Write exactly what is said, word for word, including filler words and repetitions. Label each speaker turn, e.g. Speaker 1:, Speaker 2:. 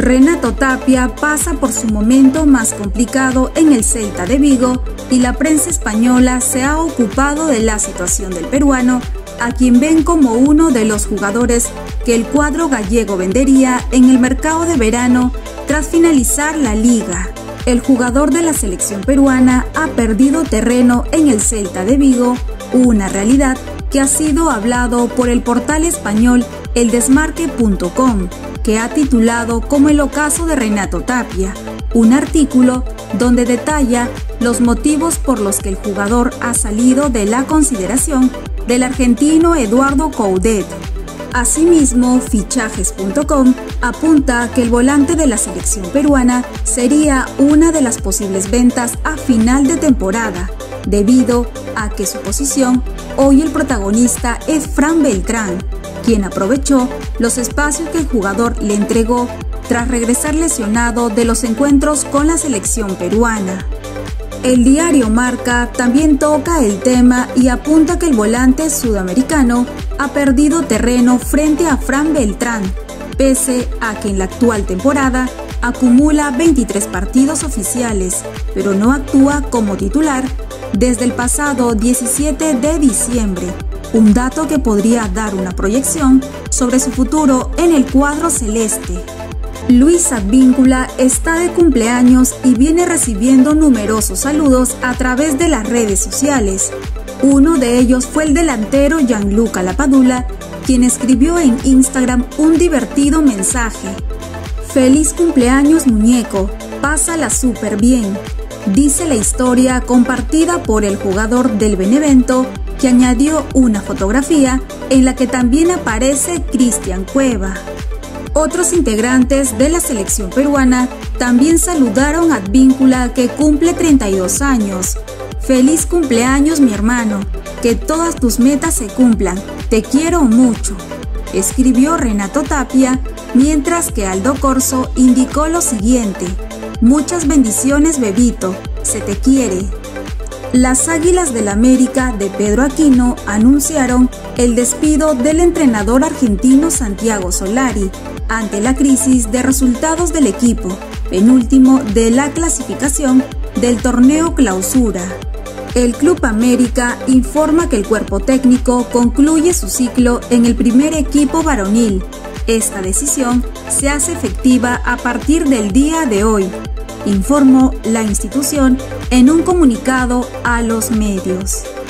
Speaker 1: Renato Tapia pasa por su momento más complicado en el Celta de Vigo y la prensa española se ha ocupado de la situación del peruano, a quien ven como uno de los jugadores que el cuadro gallego vendería en el mercado de verano tras finalizar la liga. El jugador de la selección peruana ha perdido terreno en el Celta de Vigo, una realidad que ha sido hablado por el portal español el desmarque punto com, que ha titulado como el ocaso de Renato Tapia, un artículo donde detalla los motivos por los que el jugador ha salido de la consideración del argentino Eduardo Coudet. Asimismo, fichajes punto com apunta que el volante de la selección peruana sería una de las posibles ventas a final de temporada, debido a que su posición hoy el protagonista es Fran Beltrán, quien aprovechó los espacios que el jugador le entregó tras regresar lesionado de los encuentros con la selección peruana. El diario Marca también toca el tema y apunta que el volante sudamericano ha perdido terreno frente a Fran Beltrán, pese a que en la actual temporada acumula veintitrés partidos oficiales, pero no actúa como titular desde el pasado diecisiete de diciembre, un dato que podría dar una proyección sobre su futuro en el cuadro celeste. Luis Advíncula está de cumpleaños y viene recibiendo numerosos saludos a través de las redes sociales. Uno de ellos fue el delantero Gianluca Lapadula, quien escribió en Instagram un divertido mensaje. Feliz cumpleaños, muñeco, pásala súper bien, dice la historia compartida por el jugador del Benevento, que añadió una fotografía en la que también aparece Cristian Cueva. Otros integrantes de la selección peruana también saludaron a Advíncula, que cumple treinta y dos años. Feliz cumpleaños, mi hermano, que todas tus metas se cumplan, te quiero mucho, escribió Renato Tapia, mientras que Aldo Corzo indicó lo siguiente: muchas bendiciones, bebito, se te quiere. Las Águilas del América de Pedro Aquino anunciaron el despido del entrenador argentino Santiago Solari ante la crisis de resultados del equipo, penúltimo de la clasificación del torneo Clausura. El Club América informa que el cuerpo técnico concluye su ciclo en el primer equipo varonil. Esta decisión se hace efectiva a partir del día de hoy, informó la institución en un comunicado a los medios.